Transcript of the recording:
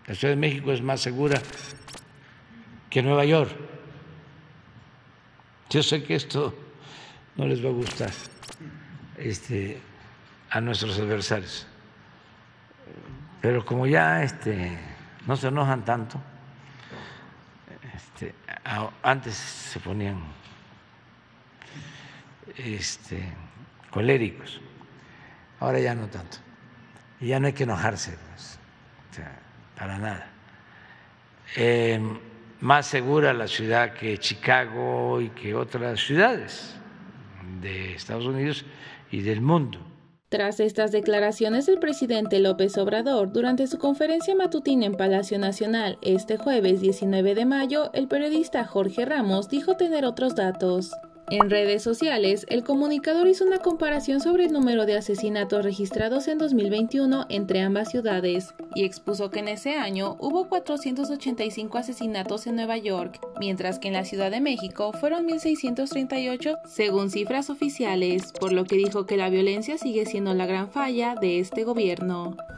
La Ciudad de México es más segura que Nueva York. Yo sé que esto no les va a gustar a nuestros adversarios, pero como ya no se enojan tanto, antes se ponían coléricos, ahora ya no tanto, y ya no hay que enojarse, pues, para nada. Más segura la ciudad que Chicago y que otras ciudades de Estados Unidos y del mundo. Tras estas declaraciones del presidente López Obrador, durante su conferencia matutina en Palacio Nacional este jueves 19 de mayo, el periodista Jorge Ramos dijo tener otros datos. En redes sociales, el comunicador hizo una comparación sobre el número de asesinatos registrados en 2021 entre ambas ciudades y expuso que en ese año hubo 485 asesinatos en Nueva York, mientras que en la Ciudad de México fueron 1,638 según cifras oficiales, por lo que dijo que la violencia sigue siendo la gran falla de este gobierno.